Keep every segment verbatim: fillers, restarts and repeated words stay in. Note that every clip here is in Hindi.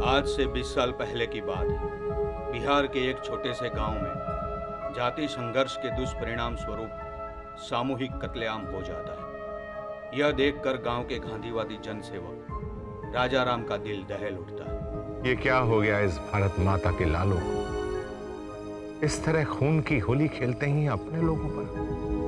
आज से बीस साल पहले की बात है। बिहार के एक छोटे से गांव में जाति संघर्ष के दुष्परिणाम स्वरूप सामूहिक कत्लेआम हो जाता है। यह देखकर गांव के गांधीवादी जनसेवक राजा राम का दिल दहल उठता है। ये क्या हो गया इस भारत माता के लालों को? इस तरह खून की होली खेलते ही अपने लोगों पर।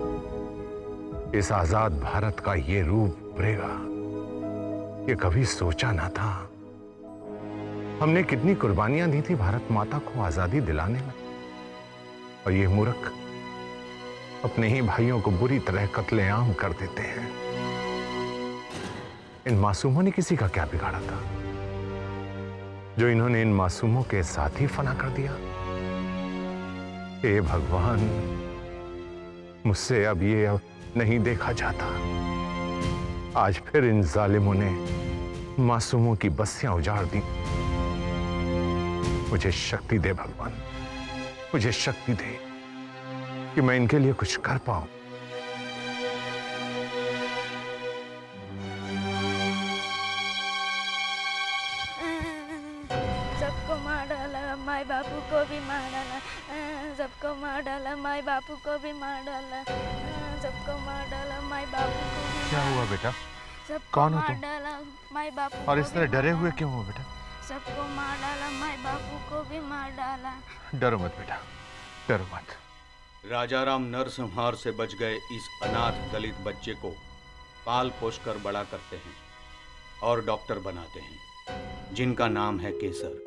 इस आजाद भारत का ये रूप उभरेगा, ये कभी सोचा ना था। हमने कितनी कुर्बानियां दी थी भारत माता को आजादी दिलाने में, और ये मूर्ख अपने ही भाइयों को बुरी तरह कत्लेआम कर देते हैं। इन मासूमों ने किसी का क्या बिगाड़ा था जो इन्होंने इन मासूमों के साथ ही फना कर दिया? हे भगवान, मुझसे अब ये अब नहीं देखा जाता। आज फिर इन जालिमों ने मासूमों की बस्तियां उजाड़ दी। मुझे शक्ति दे भगवान, मुझे शक्ति दे कि मैं इनके लिए कुछ कर पाऊं। सबको मार डाला, माई बापू को भी मार डाला। सबको मार डाला, माई बापू को भी मार डाला। सबको मार डाला, माई बापू को भी। क्या हुआ बेटा? कौन हो तुम? माई बापू और इस तरह डरे हुए क्यों हो बेटा? सबको मार डाला, माई बापू को भी मार डाला। डरो मत बेटा, डरो मत। राजाराम नरसंहार से बच गए इस अनाथ दलित बच्चे को पाल पोस कर बड़ा करते हैं और डॉक्टर बनाते हैं, जिनका नाम है केसर।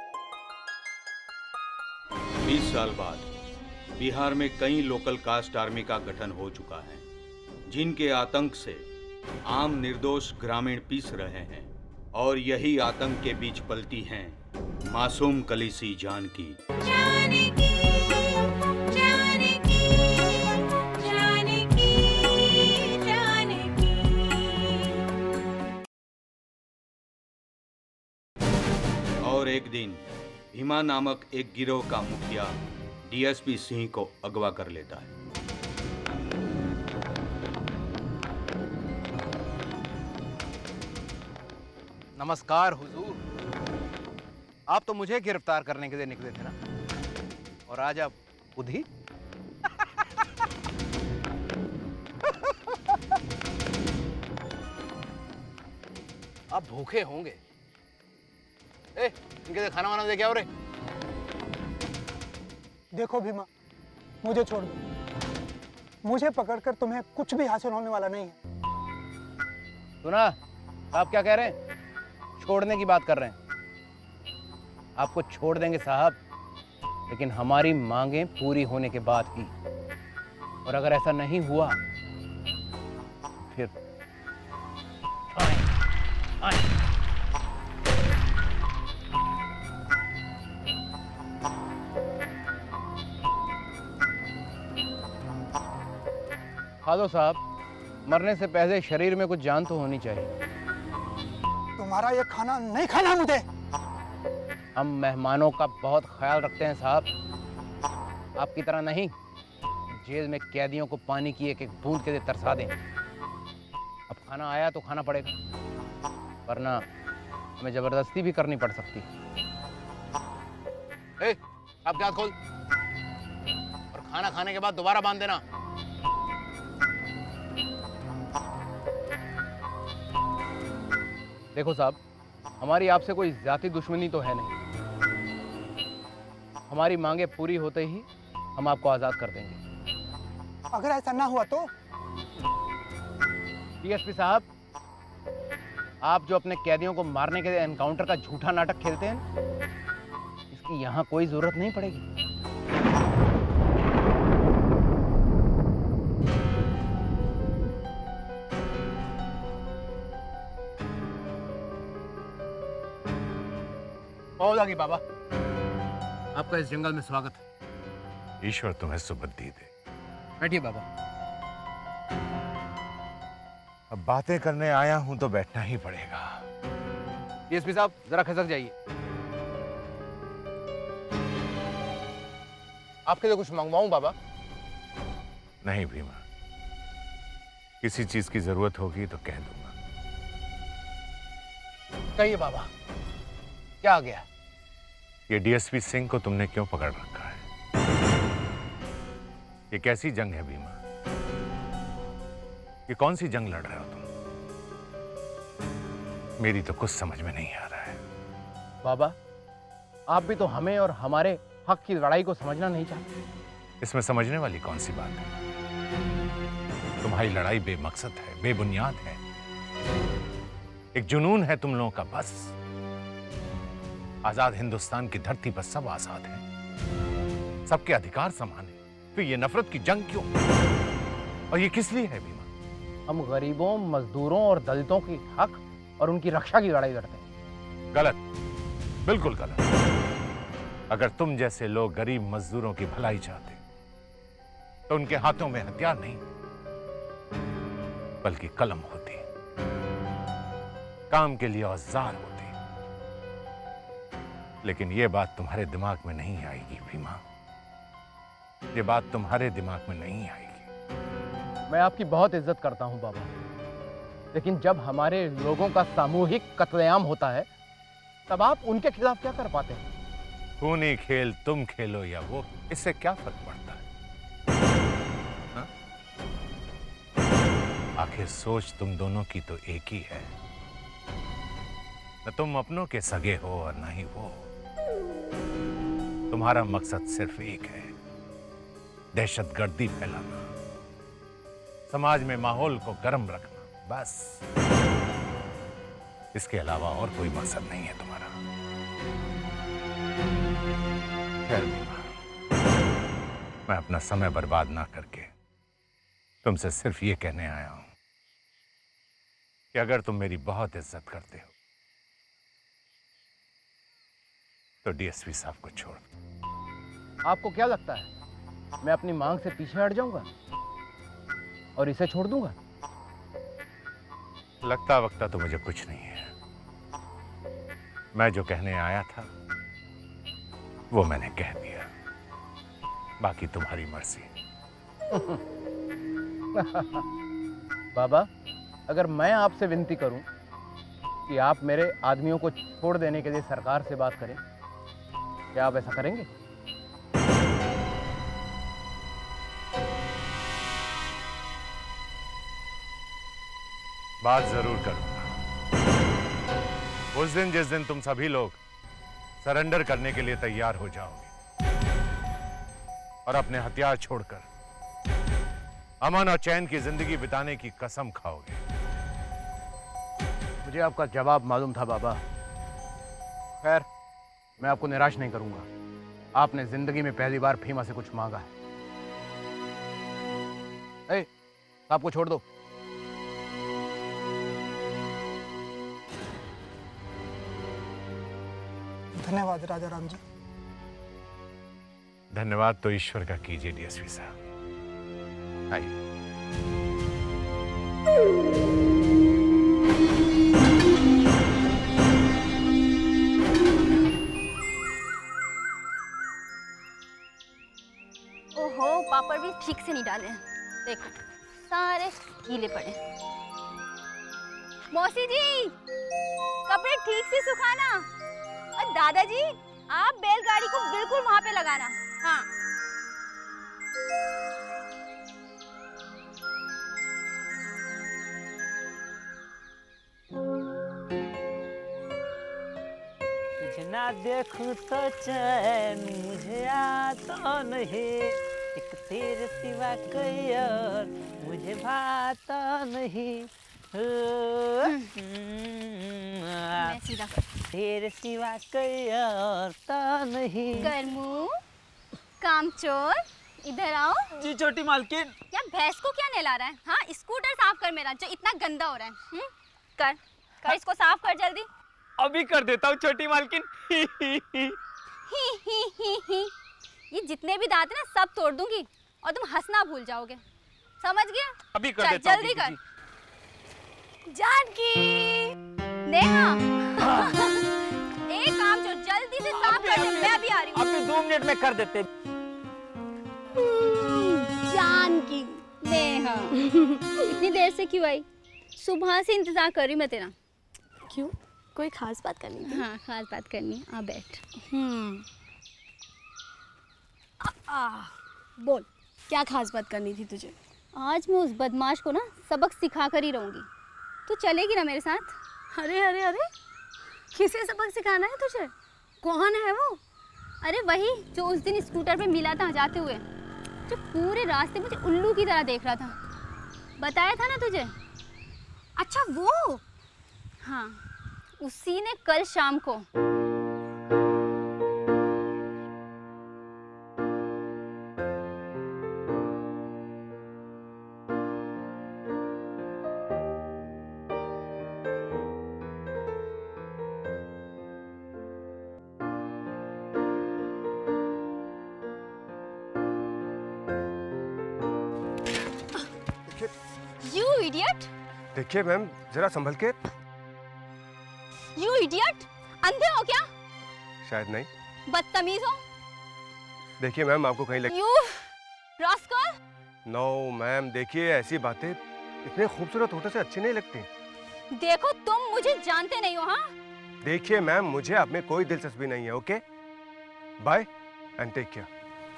बीस साल बाद बिहार में कई लोकल कास्ट आर्मी का गठन हो चुका है, जिनके आतंक से आम निर्दोष ग्रामीण पीस रहे हैं। और यही आतंक के बीच पलती हैं मासूम कलीसी जानकी। जानकी, जानकी, जानकी, जानकी। और एक दिन भीमा नामक एक गिरोह का मुखिया डीएसपी सिंह को अगवा कर लेता है। नमस्कार हुजूर। आप तो मुझे गिरफ्तार करने के लिए निकले थे ना, और आज आप खुद ही? आप भूखे होंगे। ए, इनके लिए खाना वाना दे, क्या हो रहे? देखो भीमा, मुझे छोड़ दो। मुझे पकड़कर तुम्हें कुछ भी हासिल होने वाला नहीं है। सुना आप क्या कह रहे हैं? छोड़ने की बात कर रहे हैं। आपको छोड़ देंगे साहब, लेकिन हमारी मांगें पूरी होने के बाद ही। और अगर ऐसा नहीं हुआ फिर आए, आए। खा दो साहब, मरने से पहले शरीर में कुछ जान तो होनी चाहिए। तुम्हारा ये खाना नहीं खाना मुझे। हम मेहमानों का बहुत ख्याल रखते हैं साहब, आपकी तरह नहीं जेल में कैदियों को पानी की एक एक बूंद के लिए तरसा दें। अब खाना आया तो खाना पड़ेगा, वरना हमें जबरदस्ती भी करनी पड़ सकती। ए, आप क्या खोल, और खाना खाने के बाद दोबारा बांध देना। देखो साहब, हमारी आपसे कोई जाति दुश्मनी तो है नहीं। हमारी मांगे पूरी होते ही हम आपको आजाद कर देंगे। अगर ऐसा ना हुआ तो? डीएसपी साहब, आप जो अपने कैदियों को मारने के लिए एनकाउंटर का झूठा नाटक खेलते हैं, इसकी यहाँ कोई जरूरत नहीं पड़ेगी। की बाबा, आपका इस जंगल में स्वागत है। ईश्वर तुम्हें सुबुद्धि दे। बैठिए बाबा। अब बातें करने आया हूं तो बैठना ही पड़ेगा। डीएसपी साहब, जरा खिसक जाइए। आपके लिए कुछ मंगवाऊं बाबा? नहीं भीमा, किसी चीज की जरूरत होगी तो कह दूंगा। कहिए बाबा, क्या आ गया? ये डीएसपी सिंह को तुमने क्यों पकड़ रखा है? ये कैसी जंग है भीमा? ये कौन सी जंग लड़ रहे हो तुम? मेरी तो कुछ समझ में नहीं आ रहा है। बाबा, आप भी तो हमें और हमारे हक की लड़ाई को समझना नहीं चाहते। इसमें समझने वाली कौन सी बात है? तुम्हारी लड़ाई बेमकसद है, बेबुनियाद है, एक जुनून है तुम लोगों का बस। आजाद हिंदुस्तान की धरती पर सब आजाद हैं, सबके अधिकार समान हैं। फिर ये नफरत की जंग क्यों? और ये किस लिए है भीमा? हम गरीबों, मजदूरों और दलितों की हक और उनकी रक्षा की लड़ाई लड़ते हैं। गलत, बिल्कुल गलत। अगर तुम जैसे लोग गरीब मजदूरों की भलाई चाहते तो उनके हाथों में हथियार नहीं बल्कि कलम होती, काम के लिए औजार होती। लेकिन यह बात तुम्हारे दिमाग में नहीं आएगी भीमा, ये बात तुम्हारे दिमाग में नहीं आएगी। मैं आपकी बहुत इज्जत करता हूं बाबा, लेकिन जब हमारे लोगों का सामूहिक कत्लेआम होता है तब आप उनके खिलाफ क्या कर पाते हैं? खूनी खेल तुम खेलो या वो, इससे क्या फर्क पड़ता है? हा? आखिर सोच तुम दोनों की तो एक ही है। न तुम अपनों के सगे हो और न ही वो। तुम्हारा मकसद सिर्फ एक है, दहशतगर्दी फैलाना, समाज में माहौल को गर्म रखना, बस। इसके अलावा और कोई मकसद नहीं है तुम्हारा। खैर भीमा, मैं अपना समय बर्बाद ना करके तुमसे सिर्फ ये कहने आया हूं कि अगर तुम मेरी बहुत इज्जत करते हो तो डीएसपी साहब को छोड़ दो। आपको क्या लगता है मैं अपनी मांग से पीछे हट जाऊंगा और इसे छोड़ दूंगा? लगता वक्ता तो मुझे कुछ नहीं है। मैं जो कहने आया था वो मैंने कह दिया, बाकी तुम्हारी मर्जी। बाबा, अगर मैं आपसे विनती करूं कि आप मेरे आदमियों को छोड़ देने के लिए सरकार से बात करें, क्या आप ऐसा करेंगे? बात जरूर करूंगा। उस दिन जिस दिन तुम सभी लोग सरेंडर करने के लिए तैयार हो जाओगे और अपने हथियार छोड़कर अमन और चैन की जिंदगी बिताने की कसम खाओगे। मुझे आपका जवाब मालूम था बाबा। खैर, मैं आपको निराश नहीं करूंगा। आपने जिंदगी में पहली बार भीमा से कुछ मांगा है। ए, आपको छोड़ दो। धन्यवाद राजा राम जी। धन्यवाद तो ईश्वर का कीजिए डीएसपी साहब। आइए। ओहो, पापड़ भी ठीक से नहीं डाले हैं। देखो, सारे गीले पड़े। मौसी जी, कपड़े ठीक से सुखाना। और दादाजी, आप बैलगाड़ी को बिल्कुल वहां पे लगाना। हाँ। तुझे ना देखूं तो चैन मुझे आता नहीं, एक तेरे सिवा कोई और मुझे भाता नहीं। मैं सीधा तेरे सिवा कोई और तो नहीं। करमू, कामचोर, इधर आओ। जी छोटी मालकिन। यार भैंस को क्या नहला रहा है? हाँ, स्कूटर साफ कर मेरा, जो इतना गंदा हो रहा है। हुँ? कर कर इसको साफ कर जल्दी। अभी कर देता हूँ छोटी मालकिन। ही ही ही ही। ये जितने भी दांत हैं ना सब तोड़ दूंगी और तुम हंसना भूल जाओगे, समझ गया? अभी कर चल, देता हूँ। जल्दी कर। जानकी, नेहा, एक काम जो जल्दी से साफ कर दे, मैं अभी आ रही हूँ। अभी दो मिनट में कर देते। जानकी, नेहा, इतनी देर से क्यों आई? सुबह से इंतजार कर रही मैं तेरा। क्यों, कोई खास बात करनी थी? हाँ खास बात करनी है, आ बैठ। हम्म आ, आ, बोल क्या खास बात करनी थी तुझे? आज मैं उस बदमाश को ना सबक सिखा कर ही रहूँगी। तू चलेगी ना मेरे साथ? अरे अरे अरे किसे सबक सिखाना है तुझे? कौन है वो? अरे वही जो उस दिन स्कूटर पे मिला था जाते हुए, जो पूरे रास्ते मुझे उल्लू की तरह देख रहा था। बताया था ना तुझे? अच्छा वो? हाँ उसी ने कल शाम को। You idiot! देखिए मैम जरा संभल के। You idiot! अंधे हो क्या? शायद नहीं। बदतमीज हो। देखिए मैम आपको कहीं लग। You rascal! नो मैम देखिए ऐसी बातें इतने खूबसूरत होटल से अच्छी नहीं लगती। देखो तुम मुझे जानते नहीं हो। हाँ देखिए मैम मुझे आप में कोई दिलचस्पी नहीं है। Okay bye and take care.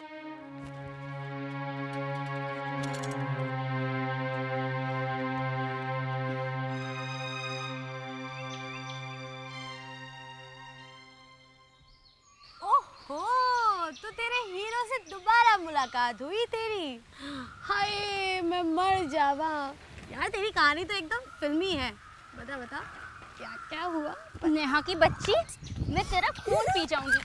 तो तेरे हीरो से दोबारा मुलाकात हुई तेरी। हाय मैं मर जावा। यार तेरी कहानी तो एकदम फिल्मी है। बता बता क्या क्या हुआ? नेहा की बच्ची, मैं तेरा खून पी जाऊंगी।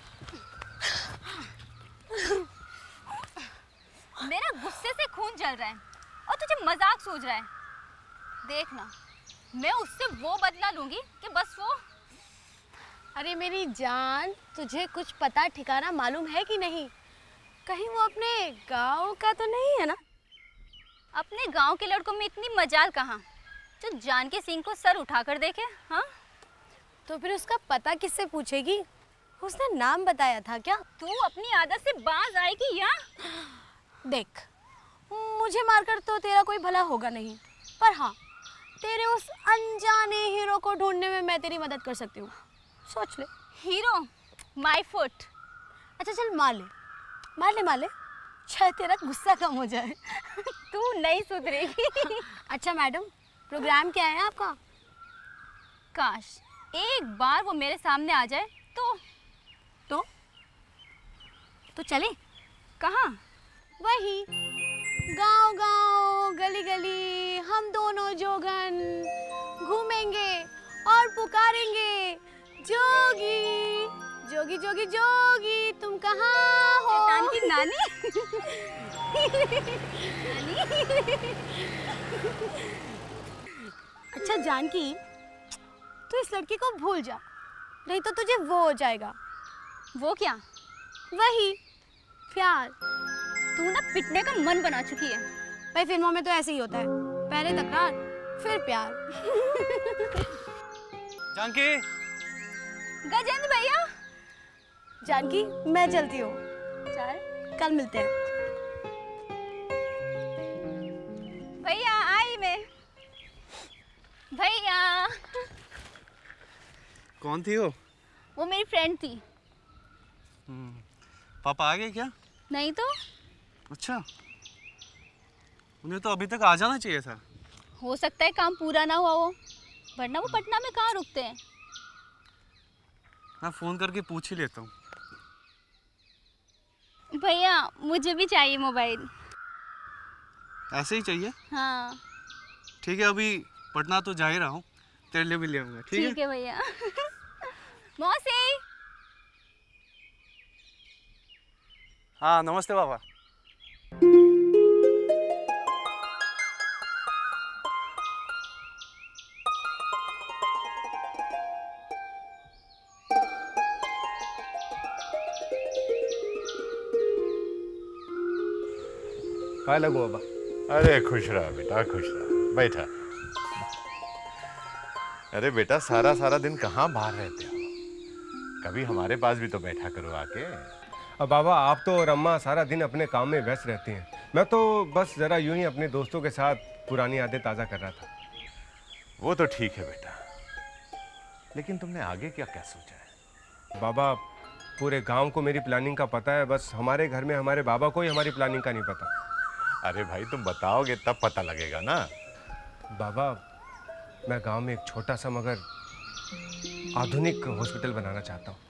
मेरा गुस्से से खून जल रहा है और तुझे मजाक सूझ रहा है। देखना मैं उससे वो बदला लूंगी कि बस वो। अरे मेरी जान तुझे कुछ पता ठिकाना मालूम है कि नहीं? कहीं वो अपने गांव का तो नहीं है ना? अपने गांव के लड़कों में इतनी मजाल कहाँ जो जानकी सिंह को सर उठाकर देखे। हाँ तो फिर उसका पता किससे पूछेगी? उसने नाम बताया था क्या? तू अपनी आदत से बाज आएगी या? देख मुझे मारकर तो तेरा कोई भला होगा नहीं, पर हाँ तेरे उस अनजाने हीरो को ढूंढने में मैं तेरी मदद कर सकती हूँ। सोच ले। Hero my foot. अच्छा चल मार ले मार ले मार ले, शायद तेरा गुस्सा कम हो जाए। तू नहीं सुधरेगी। अच्छा मैडम प्रोग्राम क्या है आपका? काश एक बार वो मेरे सामने आ जाए तो। तो तो चले कहाँ? वही गांव गांव गली गली हम दोनों जोगन घूमेंगे और पुकारेंगे जोगी जोगी जोगी जोगी तुम कहाँ हो? शैतान की नानी। अच्छा जानकी तू इस लड़की को भूल जा, नहीं तो तुझे वो हो जाएगा। वो क्या? वही प्यार। तू ना पिटने का मन बना चुकी है। भाई फिल्मों में तो ऐसे ही होता है, पहले तकरार फिर प्यार। जानकी। गजेंद्र भैया। जानकी मैं चलती हूँ। चल कल मिलते हैं। भैया आई मैं। भैया। कौन थी वो? वो मेरी फ्रेंड थी। पापा आ गए क्या? नहीं तो। अच्छा उन्हें तो अभी तक आ जाना चाहिए था। हो सकता है काम पूरा ना हुआ हो, वरना वो पटना में कहाँ रुकते हैं। मैं फोन करके पूछ ही लेता हूँ। भैया मुझे भी चाहिए मोबाइल। ऐसे ही चाहिए? हाँ ठीक है अभी पटना तो जा ही रहा हूँ, तेरे लिए भी ले आऊंगा। ठीक है? ठीक है भैया। मौसी। हाँ नमस्ते पापा। हाय लगू बाबा। अरे खुश रहा बेटा खुश रहा, बैठा। अरे बेटा सारा सारा दिन कहाँ बाहर रहते हो? कभी हमारे पास भी तो बैठा करो आके। अब बाबा आप तो और अम्मा सारा दिन अपने काम में व्यस्त रहती हैं, मैं तो बस जरा यूं ही अपने दोस्तों के साथ पुरानी यादें ताज़ा कर रहा था। वो तो ठीक है बेटा, लेकिन तुमने आगे क्या क्या सोचा है? बाबा, पूरे गांव को मेरी प्लानिंग का पता है, बस हमारे घर में हमारे बाबा को ही हमारी प्लानिंग का नहीं पता। अरे भाई, तुम बताओगे तब पता लगेगा ना। बाबा, मैं गांव में एक छोटा सा मगर आधुनिक हॉस्पिटल बनाना चाहता हूँ।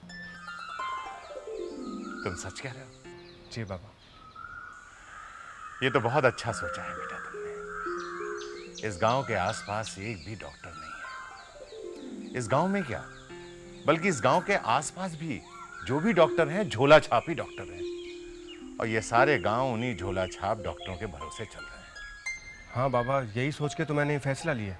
तुम सच कह रहे हो? जी बाबा। ये तो बहुत अच्छा सोचा है बेटा तुमने। इस गांव के आसपास एक भी डॉक्टर नहीं है। इस गांव में क्या, बल्कि इस गांव के आसपास भी जो भी डॉक्टर हैं, झोला छापी डॉक्टर हैं। और ये सारे गांव उन्हीं झोला छाप डॉक्टरों के भरोसे चल रहे हैं। हाँ बाबा, यही सोच के तो मैंने ये फैसला लिया।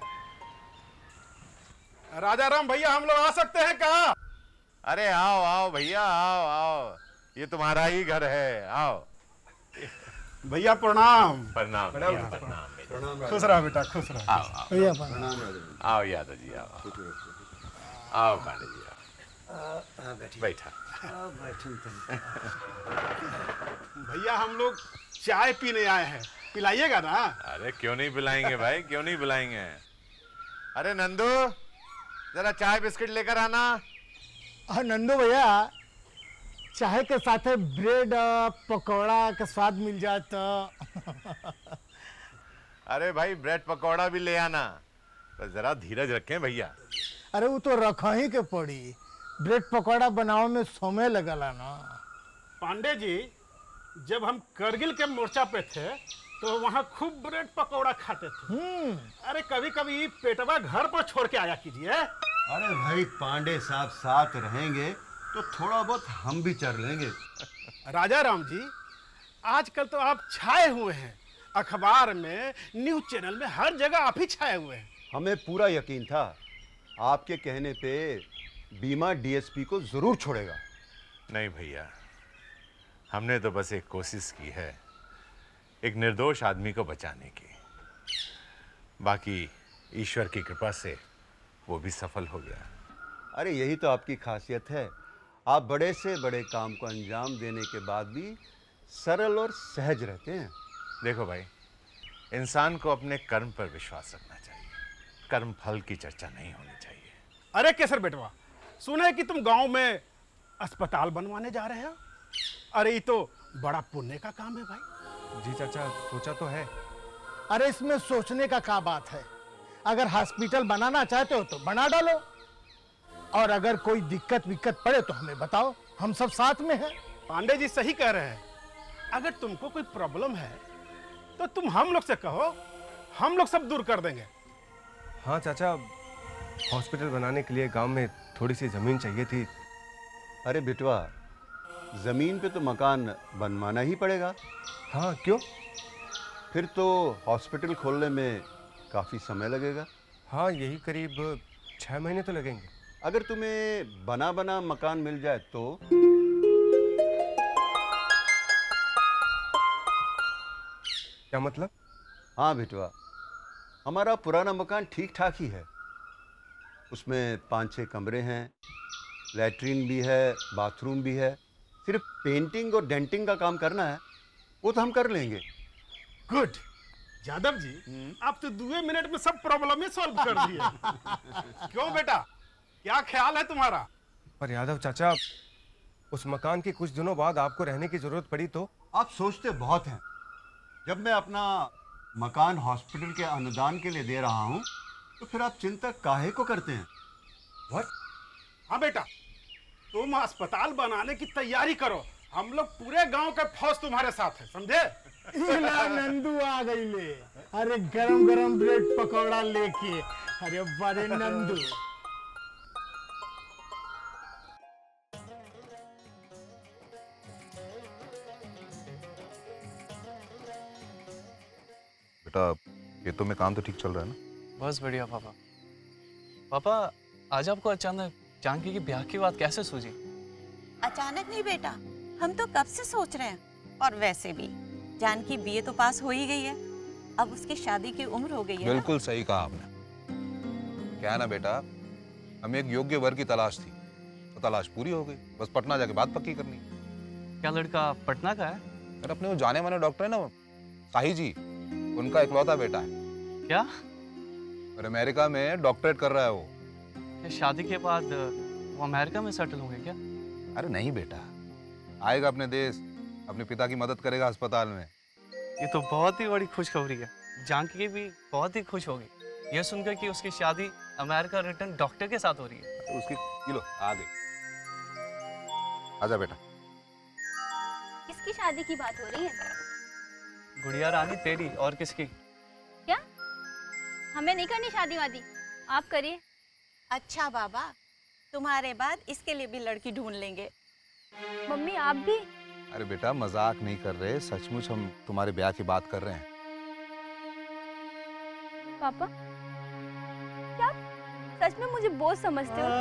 राजा राम भैया, हम लोग आ सकते हैं कहाँ? अरे आओ आओ भैया, आओ आओ, ये तुम्हारा ही घर है, आओ। भैया प्रणाम। प्रणाम प्रणाम प्रणाम। खुश रहा बेटा, खुश रहा। भैया आओ यादव जी, आओ आओ पांडे जी, आओ बैठा। भैया हम लोग चाय पीने आए हैं, पिलाइएगा ना? अरे क्यों नहीं पिलाएंगे भाई, क्यों नहीं पिलाएंगे। अरे नंदू, जरा चाय बिस्किट लेकर आना। हाँ नंदू भैया, चाय के साथ ब्रेड पकौड़ा का स्वाद मिल जाए तो। अरे भाई, ब्रेड पकौड़ा भी ले आना, बस जरा धीरज रखें भैया। अरे वो तो रखा ही के पड़ी, ब्रेड पकौड़ा बनाने में समय लगला ना। पांडे जी, जब हम करगिल के मोर्चा पे थे तो वहाँ खूब ब्रेड पकौड़ा खाते थे। अरे कभी कभी पेटवा घर पर छोड़ के आया कीजिए। अरे भाई, पांडे साहब साथ रहेंगे तो थोड़ा बहुत हम भी चर लेंगे। राजा राम जी, आजकल तो आप छाए हुए हैं, अखबार में, न्यूज चैनल में, हर जगह आप ही छाए हुए हैं। हमें पूरा यकीन था आपके कहने पे बीमा डीएसपी को जरूर छोड़ेगा। नहीं भैया, हमने तो बस एक कोशिश की है, एक निर्दोष आदमी को बचाने की। बाकी ईश्वर की कृपा से वो भी सफल हो गया। अरे यही तो आपकी खासियत है, आप बड़े से बड़े काम को अंजाम देने के बाद भी सरल और सहज रहते हैं। देखो भाई, इंसान को अपने कर्म पर विश्वास रखना चाहिए, कर्म फल की चर्चा नहीं होनी चाहिए। अरे केसर बेटवा, सुना है कि तुम गांव में अस्पताल बनवाने जा रहे हो? अरे ये तो बड़ा पुण्य का काम है भाई। जी चाचा, सोचा तो है। अरे इसमें सोचने का क्या बात है, अगर हॉस्पिटल बनाना चाहते हो तो बना डालो, और अगर कोई दिक्कत विक्कत पड़े तो हमें बताओ, हम सब साथ में हैं। पांडे जी सही कह रहे हैं, अगर तुमको कोई प्रॉब्लम है तो तुम हम लोग से कहो, हम लोग सब दूर कर देंगे। हाँ चाचा, हॉस्पिटल बनाने के लिए गांव में थोड़ी सी जमीन चाहिए थी। अरे बिटवा, जमीन पे तो मकान बनवाना ही पड़ेगा। हाँ, क्यों? फिर तो हॉस्पिटल खोलने में काफी समय लगेगा। हाँ, यही करीब छह महीने तो लगेंगे। अगर तुम्हें बना बना मकान मिल जाए तो? क्या मतलब? हाँ बिटवा, हमारा पुराना मकान ठीक ठाक ही है। उसमें पाँच छः कमरे हैं, लैट्रीन भी है, बाथरूम भी है। सिर्फ पेंटिंग और डेंटिंग का काम करना है, वो तो हम कर लेंगे। गुड यादव जी, आप तो दो मिनट में सब प्रॉब्लम ही सॉल्व कर दिए। क्यों बेटा, क्या ख्याल है तुम्हारा? पर यादव चाचा, उस मकान के कुछ दिनों बाद आपको रहने की जरूरत पड़ी तो? आप सोचते बहुत हैं। जब मैं अपना मकान हॉस्पिटल के अनुदान के लिए दे रहा हूँ तो फिर आप चिंता काहे को करते हैं? What? हाँ बेटा, तुम अस्पताल बनाने की तैयारी करो, हम लोग पूरे गांव का फौज तुम्हारे साथ है, समझे? नंदू आ गई ले, अरे गरम गरम ब्रेड पकौड़ा लेके। अरे बड़े नंदू। बेटा, खेतों में काम तो ठीक चल रहा है ना? बस बढ़िया पापा। पापा, आज आपको अचानक जानकी की ब्याह की बात कैसे सूझी? अचानक नहीं बेटा, हम तो कब से सोच रहे हैं। और वैसे भी जानकी बीए तो पास हो ही गई है, अब उसकी शादी की उम्र हो गई है। बिल्कुल सही कहा आपने। क्या है ना बेटा, हमें एक योग्य वर की तलाश थी, तो तलाश पूरी हो गई, बस पटना जाके बात पक्की करनी। क्या लड़का पटना का है? अरे अपने वो जाने माने डॉक्टर है ना, साही जी, उनका इकलौता बेटा है। क्या? और अमेरिका में डॉक्टरेट कर रहा है वो। कि शादी के बाद वो अमेरिका में सेटल होंगे क्या? अरे नहीं बेटा, आएगा अपने देश, अपने पिता की मदद करेगा अस्पताल में। ये तो बहुत ही बड़ी खुशखबरी है। जानकी भी बहुत ही खुश होगी यह सुनकर कि उसकी शादी अमेरिका रिटर्न डॉक्टर के साथ हो रही है। तो उसकी किलो आ गई। आजा बेटा। किसकी शादी की बात हो रही है? गुड़िया रानी तेरी और किसकी? क्या? हमें नहीं करनी शादी वादी, आप करिए। अच्छा बाबा, तुम्हारे बाद इसके लिए भी लड़की ढूंढ लेंगे। मम्मी आप भी? अरे बेटा मजाक नहीं कर रहे, सचमुच हम तुम्हारे ब्याह की बात कर रहे हैं। पापा क्या सच में मुझे बोझ समझते हो?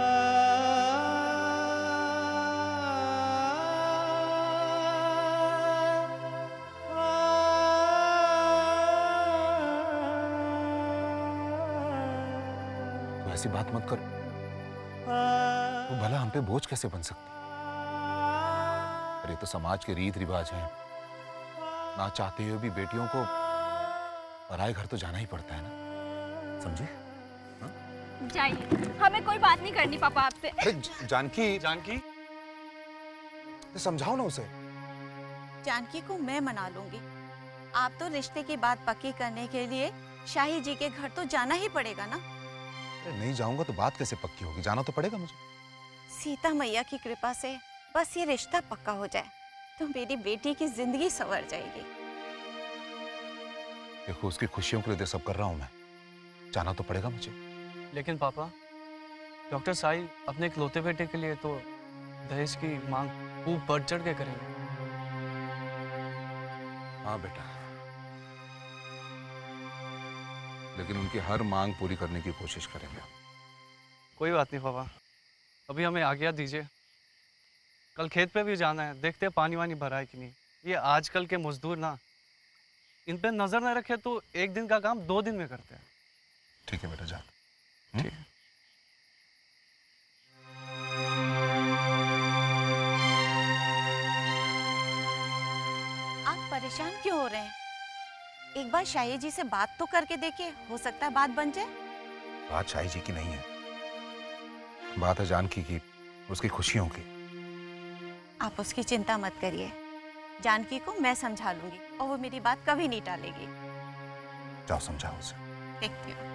तो ऐसी बात मत करो, तो भला हम पे बोझ कैसे बन सकती? अरे तो समाज के रीत रिवाज हैं, ना चाहते हुए भी बेटियों को पराए घर तो जाना ही पड़ता है ना, समझे? जाइए, हमें कोई बात नहीं करनी पापा आपसे। अरे जानकी, जानकी समझाओ ना उसे। जानकी को मैं मना लूंगी। आप तो रिश्ते की बात पक्की करने के लिए शाही जी के घर तो जाना ही पड़ेगा ना। अरे नहीं जाऊंगा तो बात कैसे पक्की होगी? जाना तो पड़ेगा मुझे। सीता मैया की कृपा से बस ये रिश्ता पक्का हो जाए तो मेरी बेटी की जिंदगी संवर जाएगी। देखो उसकी खुशियों के लिए सब कर रहा हूं मैं, जाना तो पड़ेगा मुझे। लेकिन पापा, डॉक्टर साई अपने इकलौते बेटे के लिए तो दहेज की मांग खूब बढ़ चढ़ के करेंगे। हाँ बेटा, लेकिन उनकी हर मांग पूरी करने की कोशिश करेंगे। कोई बात नहीं पापा, अभी हमें आज्ञा दीजिए, कल खेत पे भी जाना है, देखते हैं पानी वानी भरा है कि नहीं। ये आजकल के मजदूर ना, इन पे नजर न रखे तो एक दिन का काम दो दिन में करते हैं। ठीक है बेटा, जा। ठीक है। आप परेशान क्यों हो रहे हैं? एक बार शाही जी से बात तो करके देखिए, हो सकता है बात बन जाए। बात शाही जी की नहीं है, बात है जानकी की, उसकी खुशियों की। आप उसकी चिंता मत करिए, जानकी को मैं समझा लूंगी और वो मेरी बात कभी नहीं टालेगी। जाओ समझाओ उसे। देखती हूँ।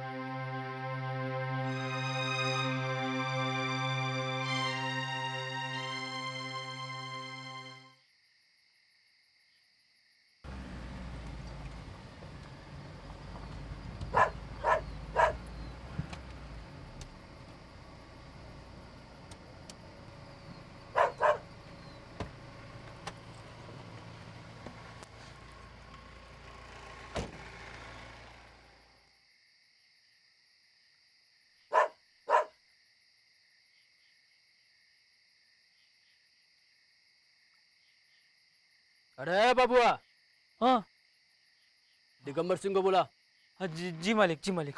अरे बबुआ। हाँ दिगंबर सिंह को बोला। हाँ जी जी मालिक, जी मालिक।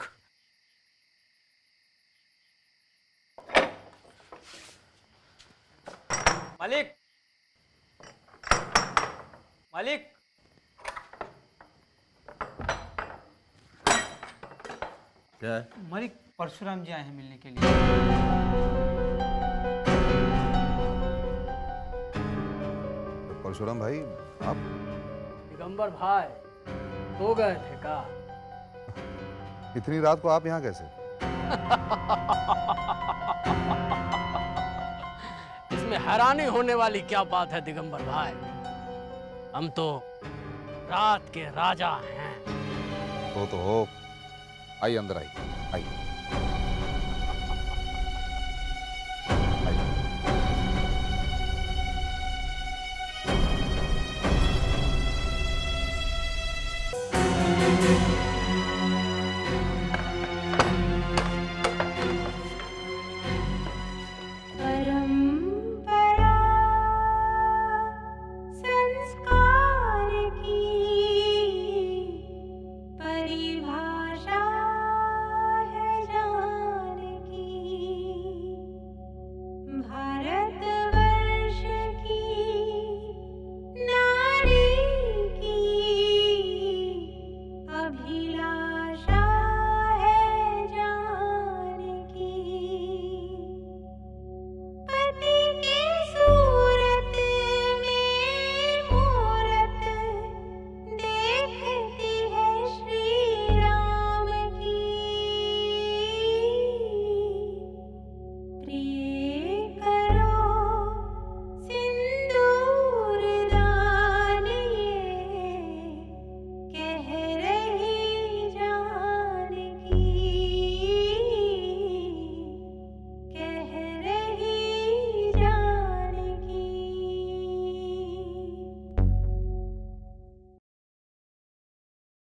मालिक मालिक क्या? मालिक परशुराम जी आए हैं मिलने के लिए। परशुराम भाई आप? दिगंबर भाई सो गए थे का? इतनी रात को आप यहाँ कैसे? इसमें हैरानी होने वाली क्या बात है दिगंबर भाई, हम तो रात के राजा हैं। तो तो हो। आइए अंदर आइए, आइए।